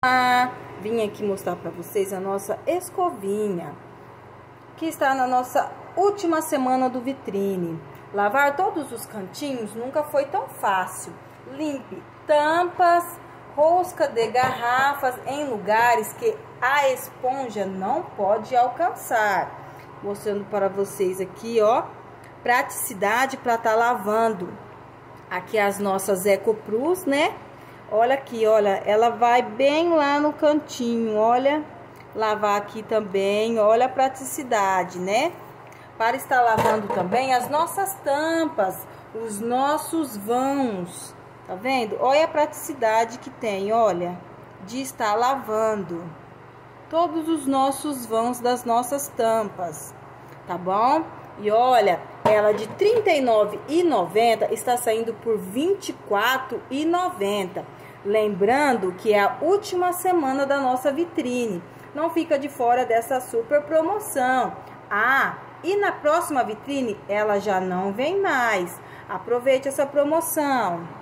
Vim aqui mostrar para vocês a nossa escovinha, que está na nossa última semana do vitrine. Lavar todos os cantinhos nunca foi tão fácil. Limpe tampas, rosca de garrafas em lugares que a esponja não pode alcançar. Mostrando para vocês aqui, ó, praticidade para estar lavando. Aqui as nossas EcoPlus, né? Olha aqui, olha, ela vai bem lá no cantinho, olha. Lavar aqui também, olha a praticidade, né? Para estar lavando também as nossas tampas, os nossos vãos, tá vendo? Olha a praticidade que tem, olha, de estar lavando todos os nossos vãos das nossas tampas, tá bom? E olha, ela de R$ 39,90 está saindo por R$ 24,90. Lembrando que é a última semana da nossa vitrine. Não fica de fora dessa super promoção. E na próxima vitrine ela já não vem mais. Aproveite essa promoção.